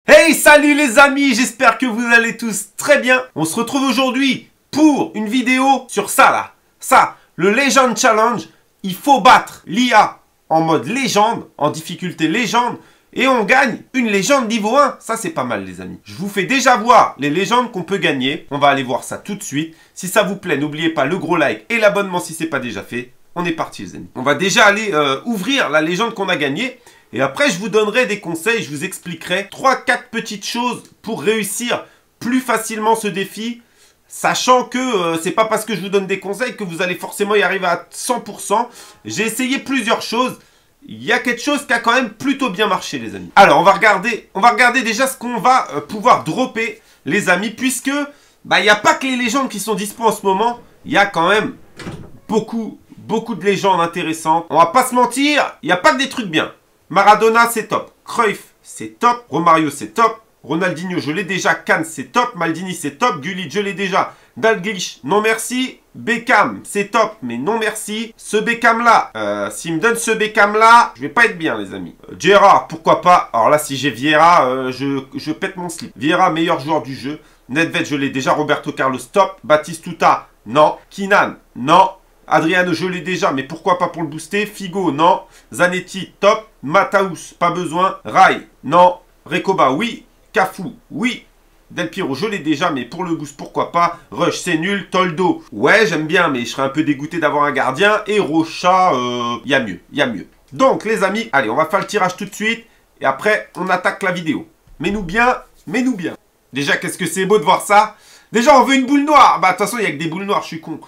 Hey, salut les amis, j'espère que vous allez tous très bien. On se retrouve aujourd'hui pour une vidéo sur ça là. Ça, le Legend Challenge. Il faut battre l'IA en mode légende, en difficulté légende. Et on gagne une légende niveau 1. Ça, c'est pas mal les amis. Je vous fais déjà voir les légendes qu'on peut gagner. On va aller voir ça tout de suite. Si ça vous plaît, n'oubliez pas le gros like et l'abonnement si c'est pas déjà fait. On est parti les amis. On va déjà aller ouvrir la légende qu'on a gagnée. Et après, je vous donnerai des conseils, je vous expliquerai 3-4 petites choses pour réussir plus facilement ce défi, sachant que c'est pas parce que je vous donne des conseils que vous allez forcément y arriver à 100%. J'ai essayé plusieurs choses. Il y a quelque chose qui a quand même plutôt bien marché, les amis. Alors, on va regarder déjà ce qu'on va pouvoir dropper, les amis, puisque il n'y a pas que les légendes qui sont dispo en ce moment. Il y a quand même beaucoup de légendes intéressantes. On va pas se mentir, il n'y a pas que des trucs bien. Maradona, c'est top. Cruyff, c'est top. Romario, c'est top. Ronaldinho, je l'ai déjà. Kahn, c'est top. Maldini, c'est top. Gullit, je l'ai déjà. Dalglish, non merci. Beckham, c'est top, mais non merci. Ce Beckham-là, s'il me donne ce Beckham-là, je vais pas être bien, les amis. Gerrard, pourquoi pas. Alors là, si j'ai Vieira, je pète mon slip. Vieira, meilleur joueur du jeu. Nedved, je l'ai déjà. Roberto Carlos, top. Batistuta, non. Kinan, non. Adriano, je l'ai déjà, mais pourquoi pas pour le booster. Figo, non. Zanetti, top. Mataus, pas besoin. Rai, non. Recoba, oui. Cafu, oui. Del Piero, je l'ai déjà, mais pour le boost, pourquoi pas. Rush, c'est nul. Toldo, ouais, j'aime bien, mais je serais un peu dégoûté d'avoir un gardien. Et Rocha, y a mieux, y a mieux. Donc, les amis, allez, on va faire le tirage tout de suite. Et après, on attaque la vidéo. Mets-nous bien, mets-nous bien. Déjà, qu'est-ce que c'est beau de voir ça. Déjà, on veut une boule noire. Bah, de toute façon, il n'y a que des boules noires, je suis con.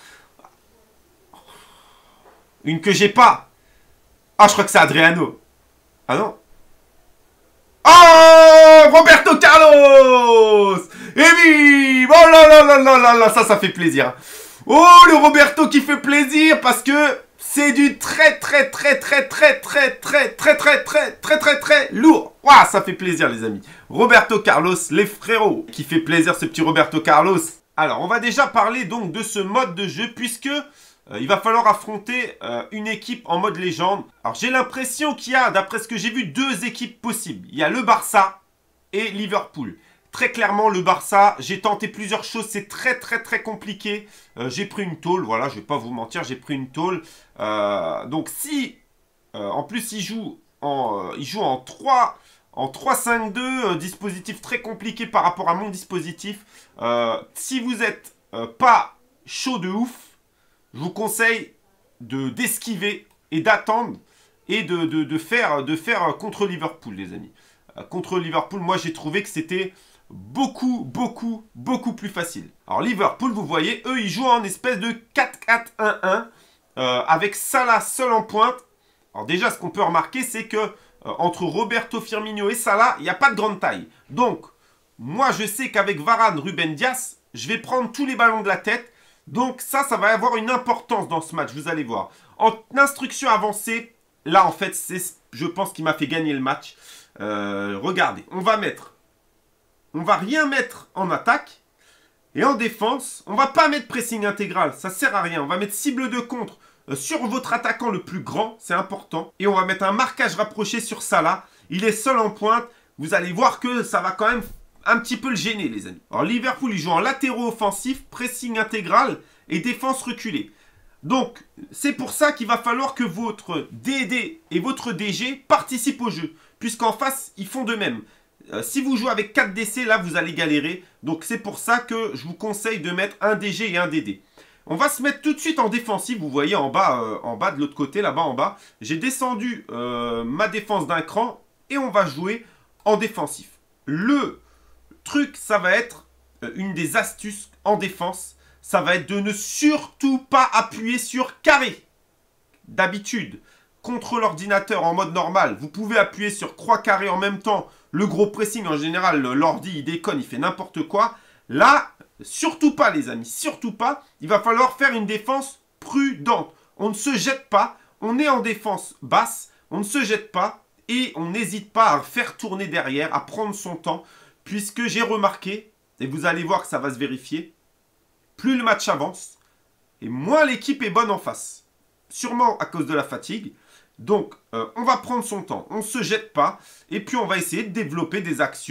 Une que j'ai pas. Ah, je crois que c'est Adriano. Ah non. Oh, Roberto Carlos. Et oui. Oh là là là là là là. Ça fait plaisir. Oh, le Roberto qui fait plaisir parce que c'est du très lourd. Waouh, ça fait plaisir les amis. Roberto Carlos, les frérots. Qui fait plaisir ce petit Roberto Carlos. Alors, on va déjà parler donc de ce mode de jeu puisque il va falloir affronter une équipe en mode légende. Alors j'ai l'impression qu'il y a, d'après ce que j'ai vu, deux équipes possibles. Il y a le Barça et Liverpool. Très clairement, le Barça, j'ai tenté plusieurs choses, c'est très compliqué. J'ai pris une tôle, voilà, je vais pas vous mentir, j'ai pris une tôle. Donc si, en plus il joue en 3-5-2, dispositif très compliqué par rapport à mon dispositif. Si vous n'êtes pas chaud de ouf, je vous conseille d'esquiver et d'attendre et de faire contre Liverpool, les amis. Contre Liverpool, moi, j'ai trouvé que c'était beaucoup plus facile. Alors, Liverpool, vous voyez, eux, ils jouent en espèce de 4-4-1-1 avec Salah seul en pointe. Alors, déjà, ce qu'on peut remarquer, c'est que entre Roberto Firmino et Salah, il n'y a pas de grande taille. Donc, moi, je sais qu'avec Varane, Ruben Dias, je vais prendre tous les ballons de la tête. Donc ça va avoir une importance dans ce match, vous allez voir. En instruction avancée, là en fait, c'est, je pense, qu'il m'a fait gagner le match. Regardez, on va rien mettre en attaque. Et en défense, on va pas mettre pressing intégral, ça sert à rien. On va mettre cible de contre sur votre attaquant le plus grand, c'est important. Et on va mettre un marquage rapproché sur Salah. Il est seul en pointe, vous allez voir que ça va quand même un petit peu le gêner, les amis. Alors, Liverpool, il joue en latéraux offensif, pressing intégral et défense reculée. Donc, c'est pour ça qu'il va falloir que votre DD et votre DG participent au jeu. Puisqu'en face, ils font de même. Si vous jouez avec 4 DC, là, vous allez galérer. Donc, c'est pour ça que je vous conseille de mettre un DG et un DD. On va se mettre tout de suite en défensif. Vous voyez en bas de l'autre côté, là-bas en bas. J'ai descendu ma défense d'un cran et on va jouer en défensif. Le truc, ça va être une des astuces en défense, ça va être de ne surtout pas appuyer sur carré. D'habitude, contre l'ordinateur en mode normal, vous pouvez appuyer sur croix carré en même temps. Le gros pressing, en général, l'ordi, il déconne, il fait n'importe quoi. Là, surtout pas les amis, surtout pas. Il va falloir faire une défense prudente. On ne se jette pas, on est en défense basse, on ne se jette pas et on n'hésite pas à faire tourner derrière, à prendre son temps. Puisque j'ai remarqué, et vous allez voir que ça va se vérifier, plus le match avance, et moins l'équipe est bonne en face. Sûrement à cause de la fatigue. Donc, on va prendre son temps, on ne se jette pas, et puis on va essayer de développer des actions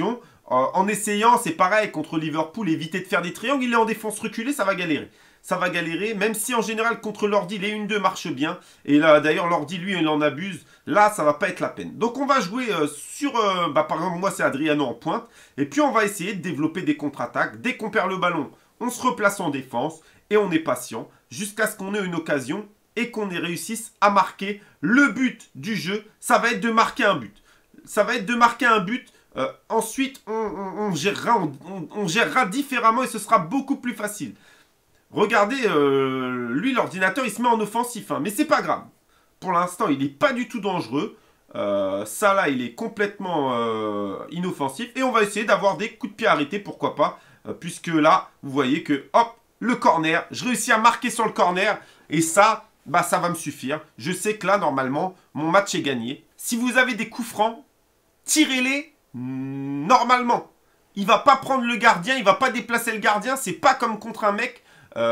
en essayant, c'est pareil, contre Liverpool, éviter de faire des triangles. Il est en défense reculée, ça va galérer. Ça va galérer, même si en général, contre l'ordi, les 1-2 marchent bien. Et là, d'ailleurs, l'ordi, lui, il en abuse. Là, ça va pas être la peine. Donc, on va jouer sur... par exemple, moi, c'est Adriano en pointe. Et puis, on va essayer de développer des contre-attaques. Dès qu'on perd le ballon, on se replace en défense. Et on est patient jusqu'à ce qu'on ait une occasion et qu'on réussisse à marquer le but du jeu. Ça va être de marquer un but. Ça va être de marquer un but. Ensuite, on gérera différemment et ce sera beaucoup plus facile. Regardez, lui, l'ordinateur, il se met en offensif. Hein, mais c'est pas grave. Pour l'instant, il n'est pas du tout dangereux. Ça, là, il est complètement inoffensif. Et on va essayer d'avoir des coups de pied arrêtés, pourquoi pas. Puisque là, vous voyez que, hop, le corner. Je réussis à marquer sur le corner. Et ça, bah, ça va me suffire. Je sais que là, normalement, mon match est gagné. Si vous avez des coups francs, tirez-les normalement. Il va pas prendre le gardien, il va pas déplacer le gardien. C'est pas comme contre un mec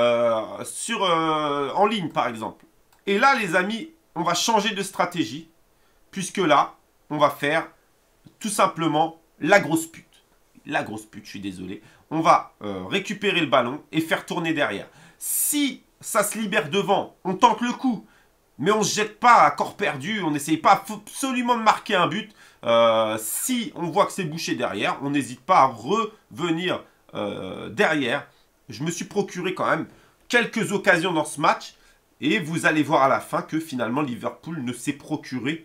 en ligne, par exemple. Et là, les amis, on va changer de stratégie. Puisque là, on va faire tout simplement la grosse pute. La grosse pute, je suis désolé. On va récupérer le ballon et faire tourner derrière. Si ça se libère devant, on tente le coup. Mais on ne se jette pas à corps perdu. On n'essaye pas absolument de marquer un but. Si on voit que c'est bouché derrière, on n'hésite pas à revenir derrière. Je me suis procuré quand même quelques occasions dans ce match. Et vous allez voir à la fin que finalement Liverpool ne s'est procuré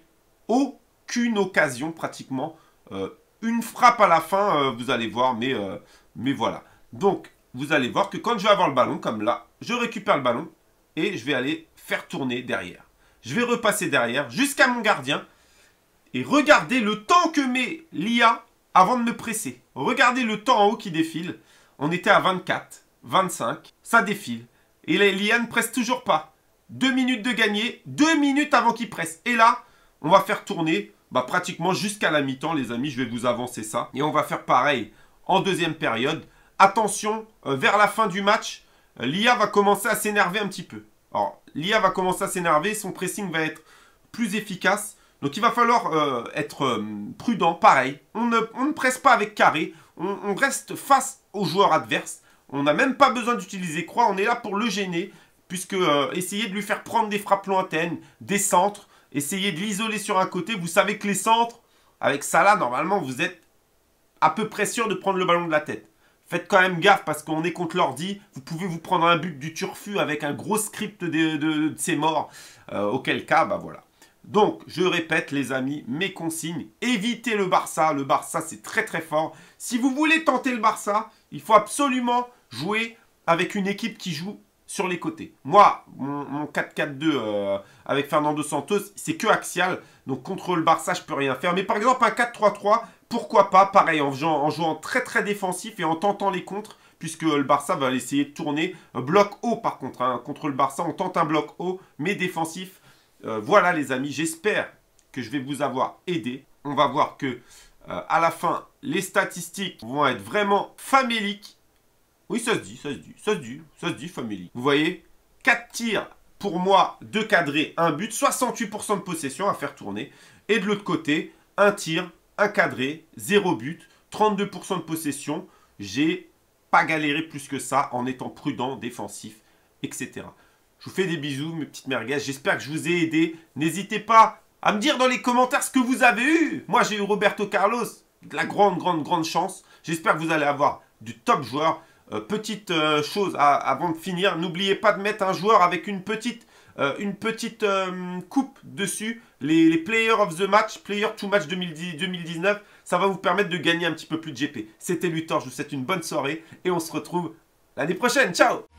aucune occasion pratiquement. Une frappe à la fin, vous allez voir, mais voilà. Donc, vous allez voir que quand je vais avoir le ballon, comme là, je récupère le ballon et je vais aller faire tourner derrière. Je vais repasser derrière jusqu'à mon gardien et regardez le temps que met l'IA avant de me presser. Regardez le temps en haut qui défile. On était à 24, 25, ça défile. Et l'IA ne presse toujours pas. 2 minutes de gagner, 2 minutes avant qu'il presse. Et là, on va faire tourner pratiquement jusqu'à la mi-temps, les amis. Je vais vous avancer ça. Et on va faire pareil en deuxième période. Attention, vers la fin du match, l'IA va commencer à s'énerver un petit peu. Alors, l'IA va commencer à s'énerver, son pressing va être plus efficace. Donc, il va falloir être prudent, pareil. On ne presse pas avec carré, on reste face au joueur adverse. On n'a même pas besoin d'utiliser croix, on est là pour le gêner. Puisque essayer de lui faire prendre des frappes lointaines, des centres, essayer de l'isoler sur un côté. Vous savez que les centres, avec ça là, normalement, vous êtes à peu près sûr de prendre le ballon de la tête. Faites quand même gaffe parce qu'on est contre l'ordi. Vous pouvez vous prendre un but du turfu avec un gros script de ses morts. Auquel cas, bah voilà. Donc, je répète les amis, mes consignes. Évitez le Barça. Le Barça, c'est très très fort. Si vous voulez tenter le Barça, il faut absolument jouer avec une équipe qui joue sur les côtés. Moi, mon 4-4-2 avec Fernando Santos, c'est que axial. Donc, contre le Barça, je peux rien faire. Mais par exemple, un 4-3-3... pourquoi pas, pareil, en jouant très très défensif et en tentant les contres, puisque le Barça va essayer de tourner. Bloc haut par contre, hein, contre le Barça, on tente un bloc haut, mais défensif. Voilà les amis, j'espère que je vais vous avoir aidé. On va voir que à la fin, les statistiques vont être vraiment faméliques. Oui, ça se dit, ça se dit famélique. Vous voyez, 4 tirs pour moi, 2 cadrés, 1 but, 68% de possession à faire tourner. Et de l'autre côté, 1 tir, 1 cadré, 0 but, 32% de possession. J'ai pas galéré plus que ça en étant prudent, défensif, etc. Je vous fais des bisous, mes petites merguez. J'espère que je vous ai aidé. N'hésitez pas à me dire dans les commentaires ce que vous avez eu. Moi, j'ai eu Roberto Carlos. De la grande chance. J'espère que vous allez avoir du top joueur. Petite chose avant de finir. N'oubliez pas de mettre un joueur avec une petite coupe dessus, les Player of the Match, Player to Match 2019, ça va vous permettre de gagner un petit peu plus de GP. C'était Luthor, je vous souhaite une bonne soirée et on se retrouve l'année prochaine. Ciao!